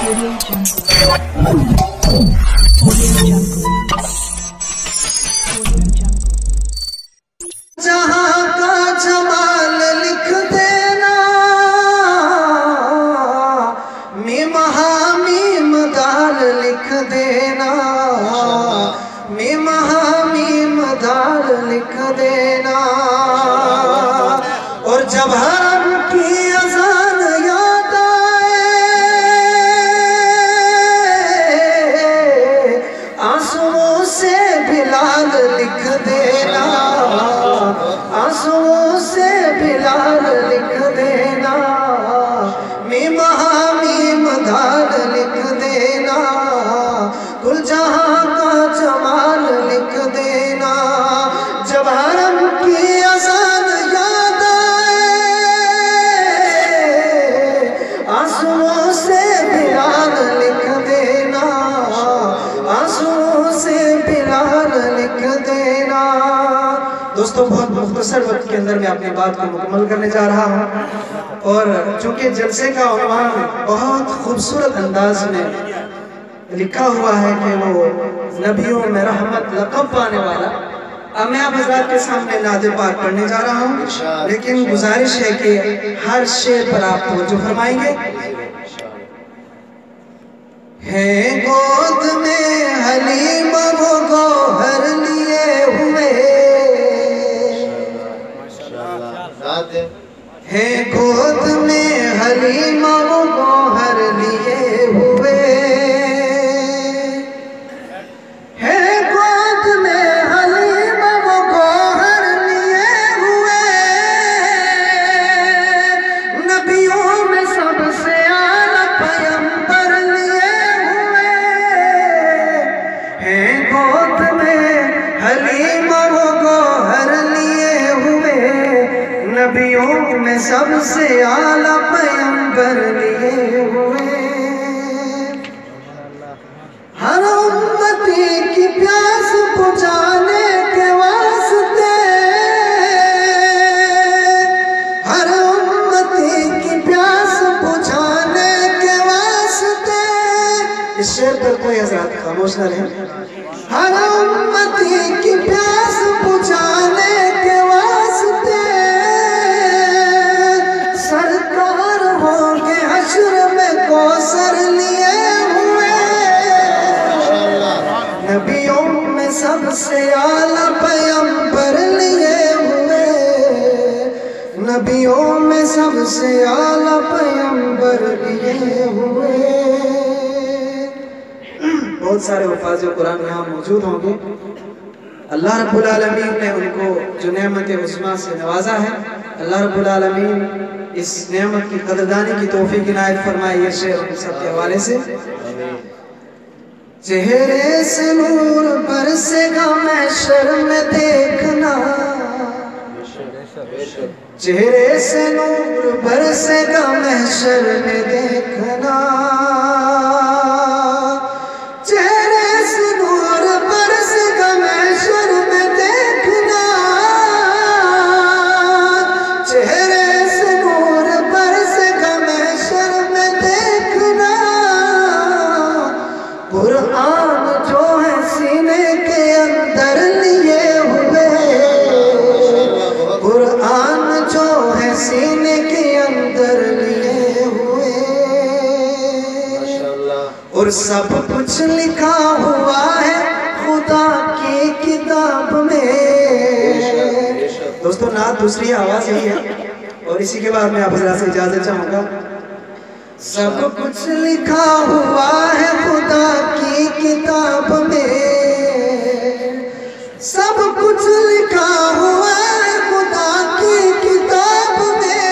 जहाँ का जमाल लिख देना मीम मीम दाल लिख देना मीम मीम दाल लिख देना। और जब हरम की अज़ान याद आए आंसुओं से बिलाल लिख देना आंसुओं से बिलाल लिख देना मीम मीम दाल लिख देना कुल जहाँ का जमाल लिख देना। जब हरम की अज़ान याद आए आंसुओं से बिलाल लिख देना आंसुओं से बिलाल लिख देना। दोस्तों बहुत मुख्तसर वक्त के अंदर मैं अपनी बात को मुकम्मल करने जा रहा हूँ और चूँकि जलसे का उन्वान बहुत खूबसूरत अंदाज में लिखा हुआ है कि वो नबियों में रहमत लक़ब पाने वाला, अब मैं आप हज़रात के सामने नादे पाक पढ़ने जा रहा हूँ, लेकिन गुजारिश है कि हर शेर पर आप तवज्जो फरमाएंगे। है गोद में हलीमा वो गौहर लिए हुए है गोद में हलीमा वो गौहर लिए हुए है गोद में हलीमा वो गौहर लिए हुए नबियों में सबसे आला पैगंबर लिए हुए है गोद में हलीमा वो गौहर लिए हुए नबियों में सबसे आला पैगंबर लिए हुए। हर उम्मती की प्यास बुझाने के वास्ते हर उम्मती की प्यास बुझाने के वास्ते इस शेर पर कोई हज़रात खामोश न रहे। हर उम्मती की प्यास बुझाने के वास्ते सरकार होंगे हश्र में कौसर लिए हुए नबियों में सबसे आला पैगंबर लिए हुए नबियों में सबसे आला पैगंबर लिए हुए। बहुत सारे वफ़ाज़ कुरान यहाँ मौजूद होंगे। अल्लाह रब्बुल आलमीन ने उनको जो नेमत उस्मा से नवाजा है, अल्लाह रब्बुल आलमीन इस नेमत की कदरदानी की तौफीक इनायत फरमाए। ये शेर उन सब के हवाले से। चेहरे से नूर बरसेगा महशर में देखना चेहरे से नूर बरसेगा महशर में देखना चेहरे से नूर बरसेगा महशर में देखना चेहरे से नूर बरसेगा महशर में देखना। कुरान जो है सीने के अंदर लिए हुए कुरान जो है सीने के अंदर लिए हुए और सब कुछ लिखा हुआ है खुदा की किताब में। दोस्तों नात दूसरी आवाज यही है और इसी के बाद मैं आप हज़रात से इजाजत चाहूंगा। सब कुछ लिखा हुआ है खुदा की किताब में सब कुछ लिखा हुआ है खुदा की किताब में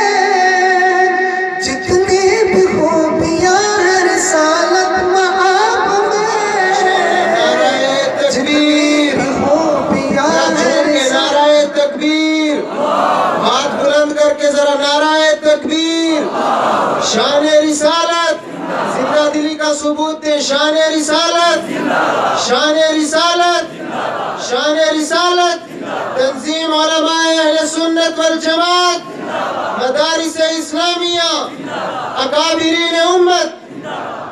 जितनी भी खूबियां है रिसालत मआब में जितनी भी खूबियां है नाराए तकबीर हाथ बुलंद करके जरा नाराए तकबीर शान रिसालत जिंदा दिली का सबूत है। शान रिसालत शान रिसालत शान रिसालत तंजीम उलमाए अहले सुन्नत वल जमात मदारिस इस्लामिया अकाबिरीन उम्मत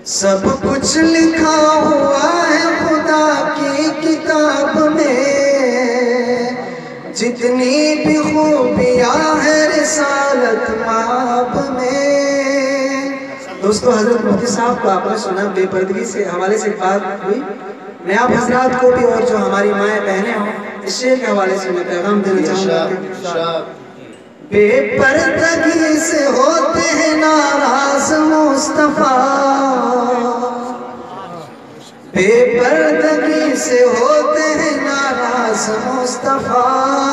سب کچھ لکھا ہوا ہے خدا کی کتاب میں، جتنی بھی خوبیاں ہے رسالت مآب میں۔ دوستو حضرت مفتی صاحب کو آپ نے سنا، بے پردگی سے حوالے سے بات ہوئی، میں آپ حضرات کو بھی اور جو ہماری مائیں بہنیں ہوں اس شعر کے حوالے سے میں پیغام دینا چاہوں گا۔ بے پردگی سے ہوتے ہیں ناراض مصطفیٰ، بے پردگی سے ہوتے ہیں ناراض مصطفیٰ،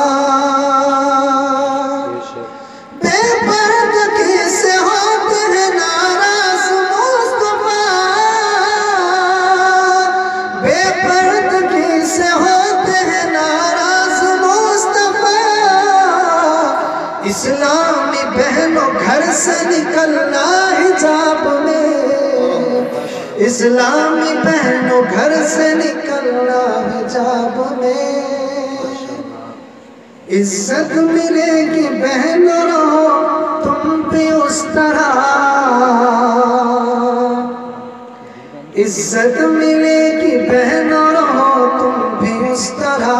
بے پردگی سے ہوتے ہیں ناراض مصطفیٰ، بے پردگی سے ہوتے ہیں ناراض مصطفیٰ۔ اسلامی بہنوں گھر سے نکلنا حجاب میں، اسلامی بہنوں گھر سے نکلنا حجاب میں۔ عزت ملے گی بہن رہو تم بھی اس طرح، عزت ملے گی بہن رہو تم بھی اس طرح،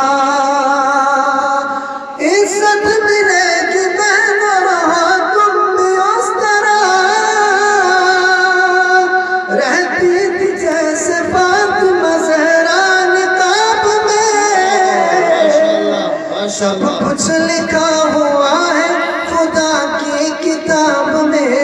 عزت ملے گی بہن رہو تم بھی اس طرح، رہتی تھی جیسے فاطمہ زہرا نقاب میں۔ سب کچھ لکھا ہوا ہے خدا کی کتاب میں،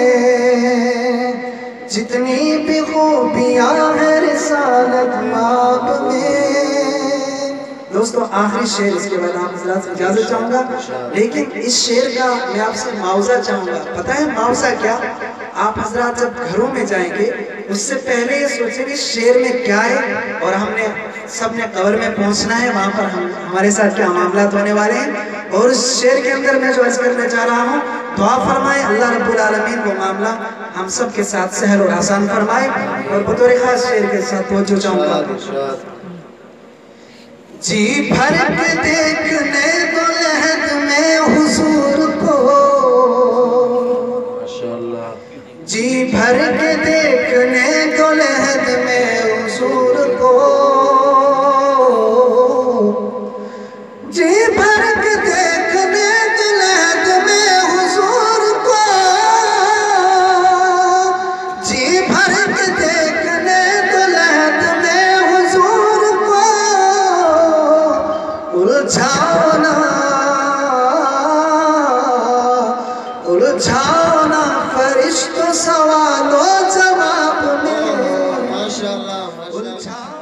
جتنی بھی خوبیاں ہیں رسالت مآب میں۔ دوستو آخری شعر، اس کے بعد آپ حضرات سے اجازت چاہوں گا، لیکن اس شعر کا میں آپ سے معاوضہ چاہوں گا۔ پتہ ہے معاوضہ کیا؟ آپ حضرات جب گھروں میں جائیں گے اس سے پہلے یہ سوچیں کہ شعر میں کیا ہے، اور ہم نے سب نے قبر میں پہنچنا ہے، وہاں پر ہمارے ساتھ کیا معاملات ہونے والے ہیں، اور اس شعر کے اندر میں جو عرض کرنا چاہ رہا ہوں، دعا فرمائے اللہ رب العالمین وہ معاملہ ہم سب کے ساتھ سہل اور آسان فرمائے۔ اور بطور خاص شعر کے ساتھ توجہ چاہوں گا۔ جی بھر کے دیکھنے دو لحد میں حضور کو، جی بھر کے دیکھنے دو لحد میں حضور کو، جی بھر کے دیکھنے دو لحد میں حضور کو، جی بھر کے دیکھنے دو لحد میں حضور کو، الجھانا الجھانا فرشتوں سوال و جواب میں، ماشاءاللہ